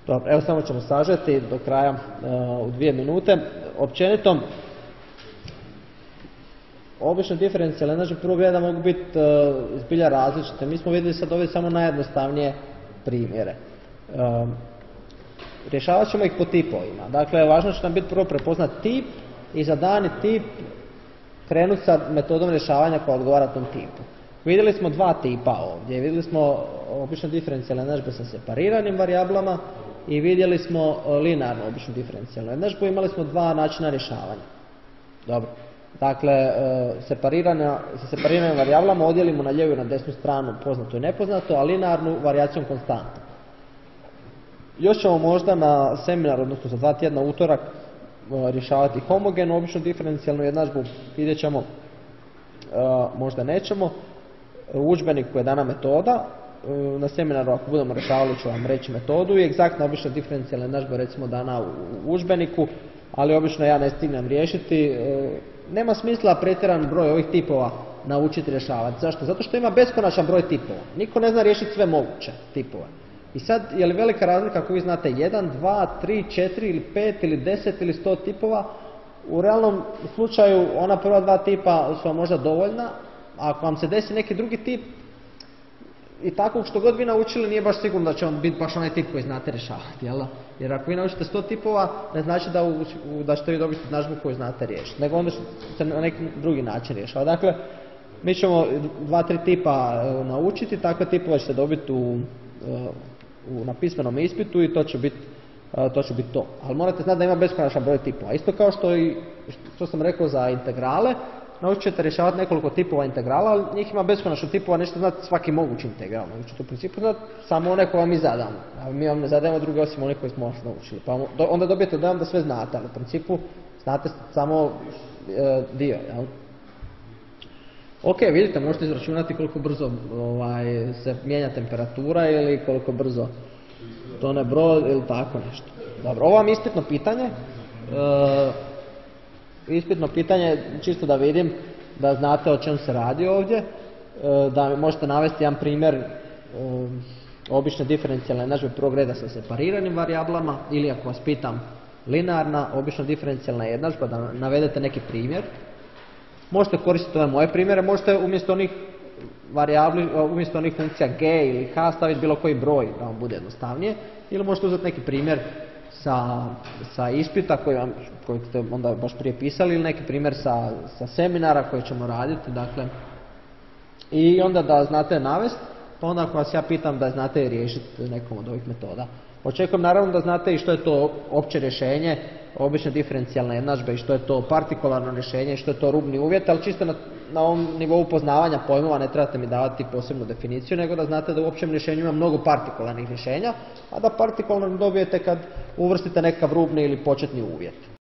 Dobro, evo samo ćemo sažeti do kraja u 2 minute. Općenito, obično diferencijalne jednadžbe prvog reda mogu biti zbilja različite. Mi smo vidjeli sad ovdje samo najjednostavnije primjere. Rješavat ćemo ih po tipovima. Dakle, važno će nam biti prvo prepoznat tip i za dani tip krenuti sa metodom rješavanja koja odgovara tom tipu. Vidjeli smo dva tipa ovdje. Vidjeli smo obično diferencijalne jednadžbe sa separiranim varijablama i vidjeli smo linearnu običnu diferencijalnu jednadžbu. Imali smo dva načina rješavanja. Dobro. Dakle, sa separiranim varijablama odijelimo na lijevu i na desnu stranu poznato i nepoznato, a linearnu varijacijom konstanta. Još ćemo možda na seminar, odnosno za 2 tjedna utorak, rješavati homogenu običnu diferencijalnu jednadžbu. Vidjet ćemo, možda nećemo. U udžbeniku je dana metoda. Na seminaru ako budemo rješavali ću vam reći metodu i egzaktna obična diferencijalna jednadžba recimo dana u udžbeniku, ali obično ja ne stignem riješiti. Nema smisla pretjeran broj ovih tipova naučiti rješavati. Zašto? Zato što ima beskonačan broj tipova. Niko ne zna riješiti sve moguće tipove. I sad, je li velika razlika ako vi znate 1, 2, 3, 4 ili 5 ili 10 ili 100 tipova? U realnom slučaju ona prva 2 tipa su vam možda dovoljna, a ako vam se desi neki drugi tip i tako što god vi naučili nije baš sigurno da će on biti baš onaj tip koji znate rješavati, jel? Jer ako vi naučite 100 tipova ne znači da ćete vi dobiti jednadžbu koju znate riješiti, nego onda se na neki drugi način rješava. Dakle, mi ćemo 2-3 tipa naučiti, takve tipove ćete dobiti na pismenom ispitu i to će biti to. Ali morate znati da ima beskonačan broj tipova. Isto kao što sam rekao za integrale, naučit ćete rješavati nekoliko tipova integrala, ali njih ima beskonačno tipova, nećete znati svaki mogući integral. Nego ćete u principu znati samo one koje vam mi zadamo. Mi vam ne zadajemo druge osim one koje smo vas naučili. Pa onda dobijete dojam da sve znate, ali u principu znate samo dio. Jel? Ok, vidite, možete izračunati koliko brzo se mijenja temperatura ili koliko brzo tone brod ili tako nešto. Dobro, ovo vam je ispitno pitanje. Ispitno pitanje, čisto da vidim da znate o čem se radi ovdje, da možete navesti jedan primjer obične diferencijalne jednadžbe prvog reda sa separiranim varijablama ili ako vas pitam linearna obična diferencijalna jednadžba da navedete neki primjer. Možete koristiti ove moje primjere, možete umjesto onih funkcija g ili h staviti bilo koji broj da vam bude jednostavnije ili možete uzeti neki primjer sa ispita koji ste onda baš prije pisali ili neki primjer sa seminara koji ćemo raditi, dakle, i onda da znate navesti, pa onda ako vas ja pitam da znate riješiti nekom od ovih metoda. Očekujem naravno da znate i što je to opće rješenje obične diferencijalne jednadžbe i što je to partikularno rješenje i što je to rubni uvjet, ali čisto na ovom nivou poznavanja pojmova ne trebate mi davati posebnu definiciju, nego da znate da u općem rješenju ima mnogo partikularnih rješenja, a da partikularno dobijete kad uvrstite nekakav rubni ili početni uvjet.